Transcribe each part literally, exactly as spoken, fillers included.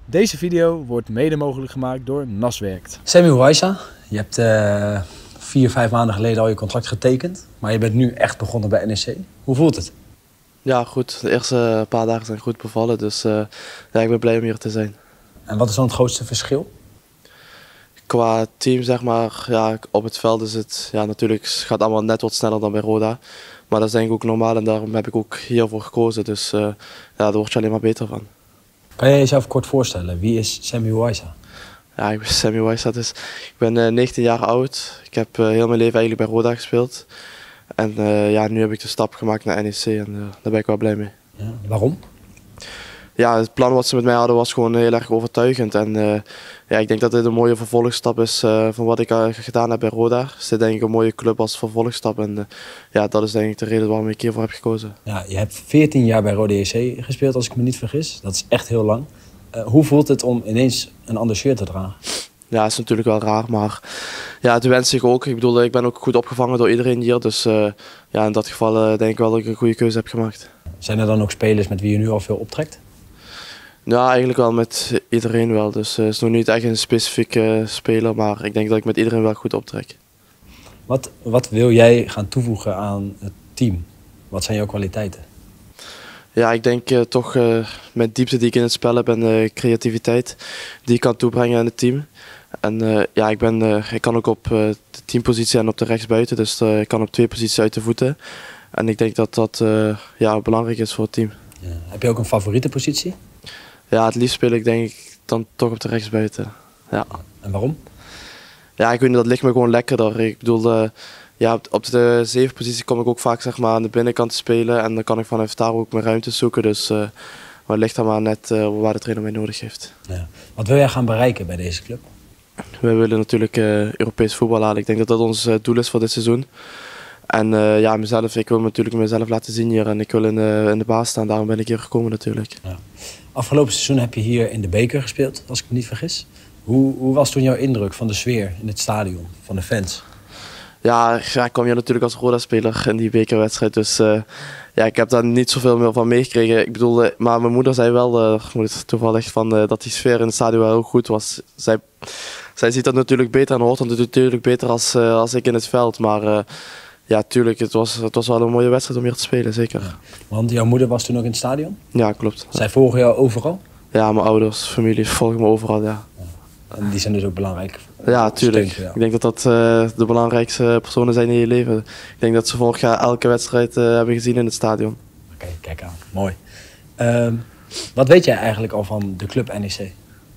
Deze video wordt mede mogelijk gemaakt door Naswerkt. Sammy Waisa, je hebt uh, vier, vijf maanden geleden al je contract getekend. Maar je bent nu echt begonnen bij N E C. Hoe voelt het? Ja, goed. De eerste paar dagen zijn goed bevallen. Dus uh, ja, ik ben blij om hier te zijn. En wat is dan het grootste verschil? Qua team, zeg maar, ja, op het veld is het ja, natuurlijk gaat allemaal net wat sneller dan bij Roda. Maar dat is denk ik ook normaal en daarom heb ik ook hiervoor gekozen. Dus uh, ja, daar word je alleen maar beter van. Kan jij jezelf kort voorstellen? Wie is Sammy Waisa? Ja, ik ben Sammy Waisa. Dus ik ben uh, negentien jaar oud. Ik heb uh, heel mijn leven eigenlijk bij Roda gespeeld. En uh, ja, nu heb ik de stap gemaakt naar N E C en uh, daar ben ik wel blij mee. Ja, waarom? Ja, het plan wat ze met mij hadden was gewoon heel erg overtuigend. En uh, ja, ik denk dat dit een mooie vervolgstap is uh, van wat ik uh, gedaan heb bij Roda. Het is denk ik een mooie club als vervolgstap. En uh, ja, dat is denk ik de reden waarom ik hiervoor heb gekozen. Ja, je hebt veertien jaar bij Roda J C gespeeld, als ik me niet vergis. Dat is echt heel lang. Uh, hoe voelt het om ineens een ander shirt te dragen? Ja, dat is natuurlijk wel raar, maar ja, het wens ik ook. Ik bedoel, ik ben ook goed opgevangen door iedereen hier. Dus uh, ja, in dat geval uh, denk ik wel dat ik een goede keuze heb gemaakt. Zijn er dan ook spelers met wie je nu al veel optrekt? Ja, eigenlijk wel met iedereen wel. Dus het uh, is nog niet echt een specifieke uh, speler, maar ik denk dat ik met iedereen wel goed optrek. Wat, wat wil jij gaan toevoegen aan het team? Wat zijn jouw kwaliteiten? Ja, ik denk uh, toch uh, met diepte die ik in het spel heb en uh, creativiteit die ik kan toebrengen aan het team. En uh, ja, ik, ben, uh, ik kan ook op uh, de teampositie en op de rechtsbuiten, dus uh, ik kan op twee posities uit de voeten. En ik denk dat dat uh, ja, belangrijk is voor het team. Ja. Heb je ook een favoriete positie? Ja, het liefst speel ik denk ik dan toch op de rechtsbuiten. Ja. En waarom? Ja, ik weet niet, dat ligt me gewoon lekkerder. Ik bedoel, uh, ja, op de zeven positie kom ik ook vaak zeg maar, aan de binnenkant te spelen en dan kan ik vanuit daar ook mijn ruimte zoeken. Dus uh, maar het ligt dan maar net uh, waar de trainer mij nodig heeft. Ja. Wat wil jij gaan bereiken bij deze club? We willen natuurlijk uh, Europees voetbal halen. Ik denk dat dat ons uh, doel is voor dit seizoen. En uh, ja, mezelf, ik wil natuurlijk mezelf laten zien hier en ik wil in de, in de baas staan. Daarom ben ik hier gekomen natuurlijk. Ja. Afgelopen seizoen heb je hier in de beker gespeeld, als ik me niet vergis. Hoe, hoe was toen jouw indruk van de sfeer in het stadion, van de fans? Ja, ja ik kwam hier natuurlijk als Roda-speler in die bekerwedstrijd. Dus uh, ja, ik heb daar niet zoveel meer van meegekregen. Ik bedoel, uh, maar mijn moeder zei wel uh, toevallig van, uh, dat die sfeer in het stadion wel heel goed was. Zij, zij ziet dat natuurlijk beter en hoort dat natuurlijk beter als, uh, als ik in het veld. Maar uh, ja, tuurlijk, het was, het was wel een mooie wedstrijd om hier te spelen, zeker. Ja. Want jouw moeder was toen ook in het stadion? Ja, klopt. Zij volgen jou overal? Ja, mijn ouders, familie volgen me overal, ja. ja. En die zijn dus ook belangrijk? Ja, tuurlijk. Ja. Ik denk dat dat uh, de belangrijkste personen zijn in je leven. Ik denk dat ze vorig jaar elke wedstrijd uh, hebben gezien in het stadion. Oké, okay, kijk aan. Mooi. Uh, wat weet jij eigenlijk al van de club N E C?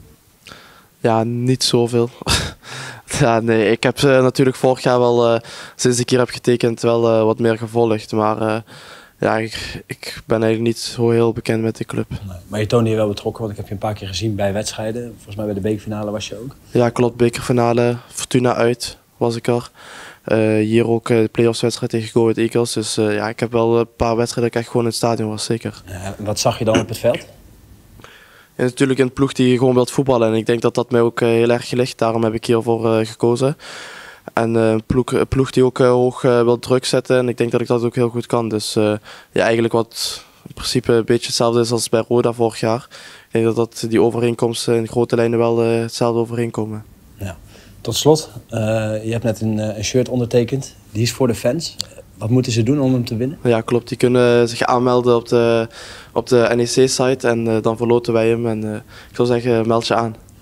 Ja, niet zoveel. Ja, nee, ik heb uh, natuurlijk vorig jaar wel, uh, sinds ik hier heb getekend, wel uh, wat meer gevolgd. Maar uh, ja, ik, ik ben eigenlijk niet zo heel bekend met de club. Nee, maar je toonde je wel betrokken, want ik heb je een paar keer gezien bij wedstrijden. Volgens mij bij de bekerfinale was je ook. Ja, klopt. Bekerfinale, Fortuna uit was ik er. Uh, hier ook uh, de play-offs wedstrijd tegen Go Ahead Eagles. Dus uh, ja, ik heb wel een paar wedstrijden dat ik echt gewoon in het stadion was, zeker. Ja, wat zag je dan op het veld? Ja, natuurlijk een ploeg die gewoon wilt voetballen. En ik denk dat dat mij ook uh, heel erg ligt. Daarom heb ik hiervoor uh, gekozen. En uh, een ploeg, een ploeg die ook uh, hoog uh, wil druk zetten. En ik denk dat ik dat ook heel goed kan. Dus uh, ja, eigenlijk wat in principe een beetje hetzelfde is als bij Roda vorig jaar. Ik denk dat, dat die overeenkomsten in grote lijnen wel uh, hetzelfde overeenkomen. Ja. Tot slot, uh, je hebt net een, een shirt ondertekend. Die is voor de fans. Wat moeten ze doen om hem te winnen? Ja, klopt. Die kunnen zich aanmelden op de, op de N E C-site en uh, dan verloten wij hem. En uh, ik zou zeggen, meld je aan.